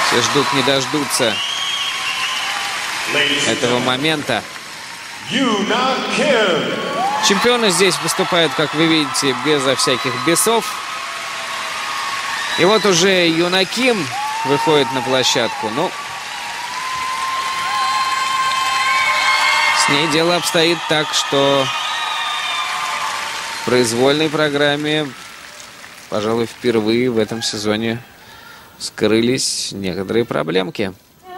Все ждут, не дождутся этого момента. Чемпионы здесь выступают, как вы видите, безо всяких бесов. И вот уже Юна Ким выходит на площадку. Ну, с ней дело обстоит так, что в произвольной программе, пожалуй, впервые в этом сезоне скрылись некоторые проблемки.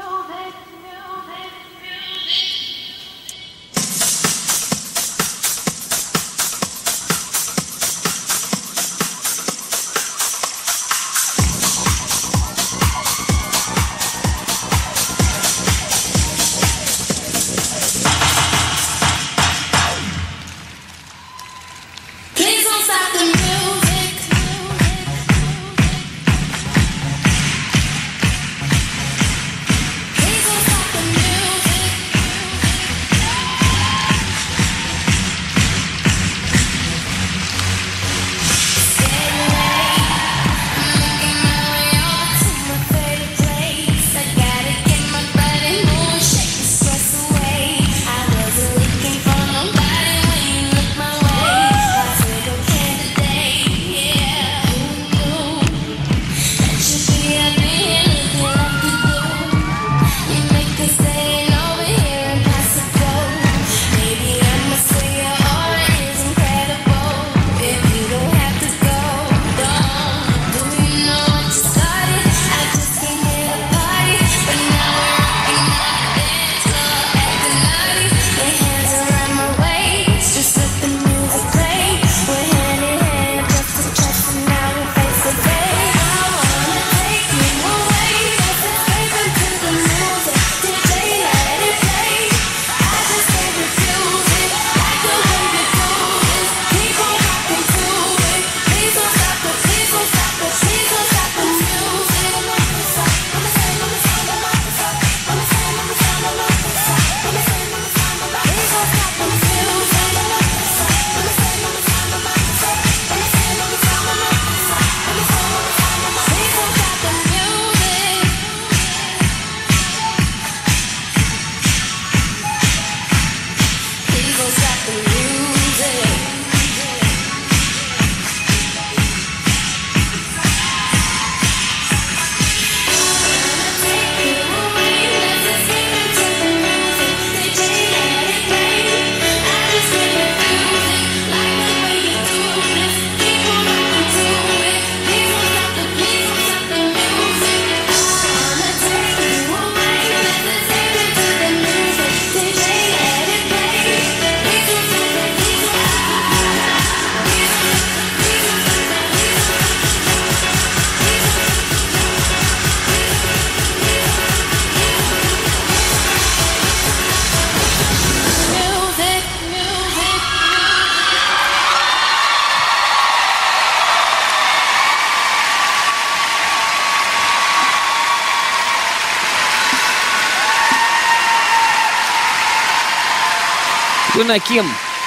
Юна Ким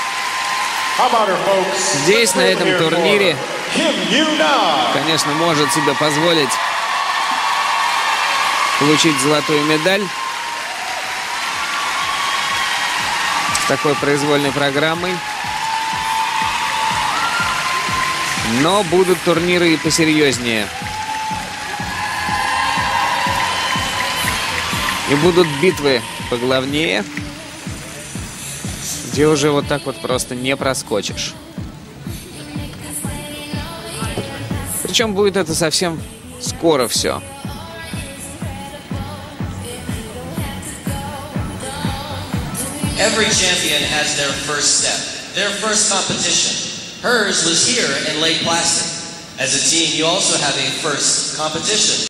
здесь, на этом турнире, конечно, может себе позволить получить золотую медаль с такой произвольной программой. Но будут турниры и посерьезнее. И будут битвы поглавнее, где уже вот так вот просто не проскочишь. Причем будет это совсем скоро все. Every champion has their first step, their first competition. Hers was here in Lake Placid. As a team, you also have a first competition.